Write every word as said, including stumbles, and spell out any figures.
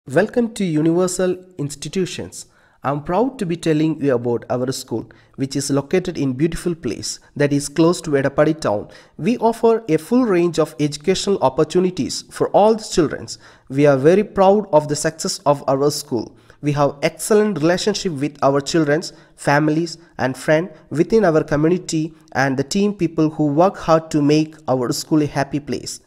Welcome to Universal Institutions. I'm proud to be telling you about our school, which is located in beautiful place that is close to Edapadi town. We offer a full range of educational opportunities for all the children. We are very proud of the success of our school. We have excellent relationship with our children's families and friends within our community and the team people who work hard to make our school a happy place.